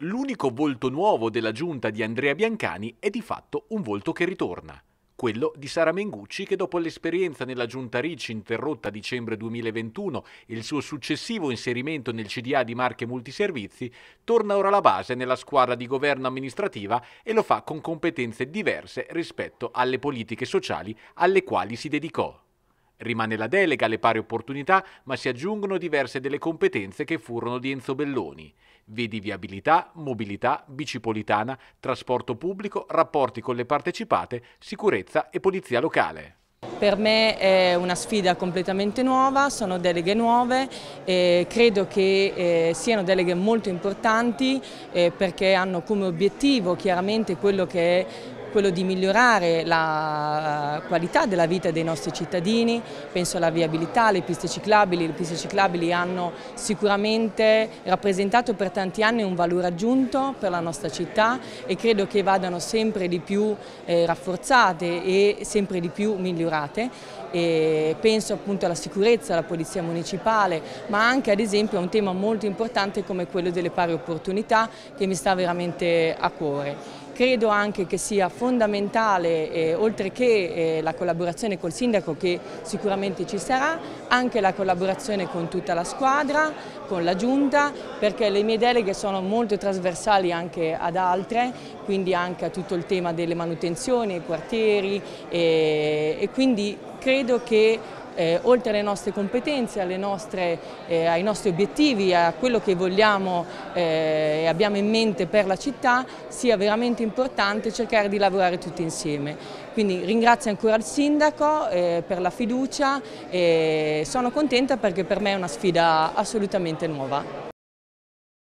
L'unico volto nuovo della giunta di Andrea Biancani è di fatto un volto che ritorna. Quello di Sara Mengucci che dopo l'esperienza nella giunta Ricci interrotta a dicembre 2021 e il suo successivo inserimento nel CDA di Marche Multiservizi, torna ora alla base nella squadra di governo amministrativa e lo fa con competenze diverse rispetto alle politiche sociali alle quali si dedicò. Rimane la delega alle pari opportunità, ma si aggiungono diverse delle competenze che furono di Enzo Belloni. Vedi viabilità, mobilità, bicipolitana, trasporto pubblico, rapporti con le partecipate, sicurezza e polizia locale. Per me è una sfida completamente nuova, sono deleghe nuove, credo che siano deleghe molto importanti perché hanno come obiettivo chiaramente quello di migliorare la qualità della vita dei nostri cittadini, penso alla viabilità, alle piste ciclabili. Le piste ciclabili hanno sicuramente rappresentato per tanti anni un valore aggiunto per la nostra città e credo che vadano sempre di più rafforzate e sempre di più migliorate. E penso appunto alla sicurezza, alla polizia municipale, ma anche ad esempio a un tema molto importante come quello delle pari opportunità che mi sta veramente a cuore. Credo anche che sia fondamentale, oltre che la collaborazione col sindaco che sicuramente ci sarà, anche la collaborazione con tutta la squadra, con la giunta, perché le mie deleghe sono molto trasversali anche ad altre, quindi anche a tutto il tema delle manutenzioni, ai quartieri e quindi credo che oltre alle nostre competenze, ai nostri obiettivi, a quello che vogliamo e abbiamo in mente per la città, sia veramente importante cercare di lavorare tutti insieme. Quindi ringrazio ancora il sindaco per la fiducia e sono contenta perché per me è una sfida assolutamente nuova.